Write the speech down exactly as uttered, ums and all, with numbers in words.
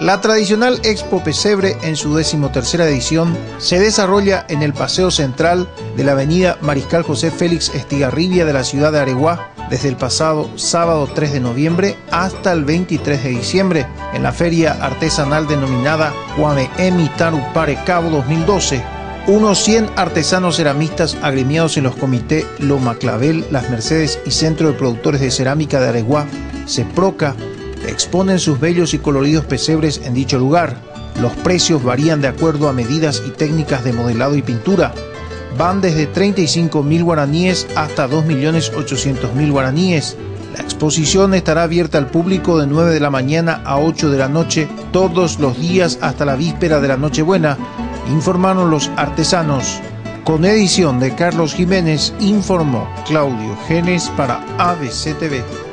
La tradicional Expo Pesebre, en su decimotercera edición, se desarrolla en el Paseo Central de la avenida Mariscal José Félix Estigarribia de la ciudad de Areguá, desde el pasado sábado tres de noviembre hasta el veintitrés de diciembre, en la feria artesanal denominada Kwame Emi Tarupare Cabo dos mil doce. Unos cien artesanos ceramistas agremiados en los comités Loma Clavel, Las Mercedes y Centro de Productores de Cerámica de Areguá, CEPROCA, exponen sus bellos y coloridos pesebres en dicho lugar. Los precios varían de acuerdo a medidas y técnicas de modelado y pintura. Van desde treinta y cinco mil guaraníes hasta dos millones ochocientos mil guaraníes. La exposición estará abierta al público de nueve de la mañana a ocho de la noche todos los días hasta la víspera de la Nochebuena, informaron los artesanos. Con edición de Carlos Jiménez, informó Claudio Genes para A B C T V.